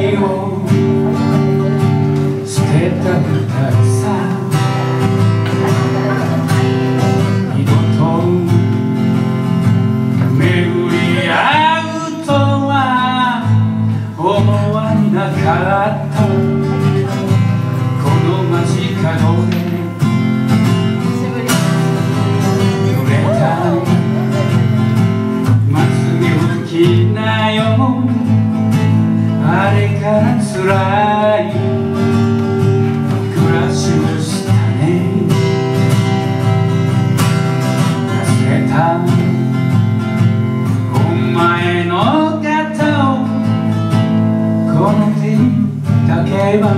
愛を捨てたみたいさ。二度と巡り合うとは思わなかった。この街角で濡れたまつげを拭きなよ。あれからつらい暮らしをしたね。忘れたお前の肩をこの手に抱けば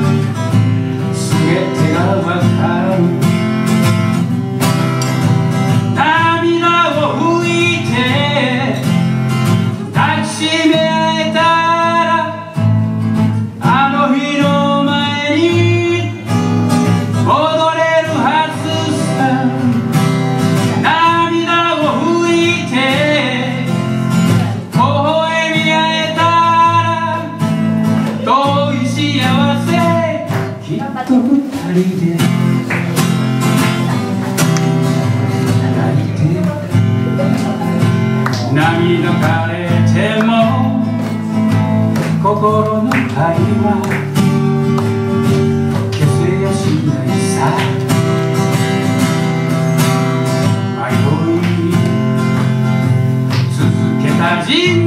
全てがわかる。涙を拭いて抱きしめ合えたらあの日の前に戻れるはずさ。涙を拭いて微笑み合えたら遠い幸せきっと二人で泣いて涙枯れても心の愛は消せやしないさ。迷い続けた人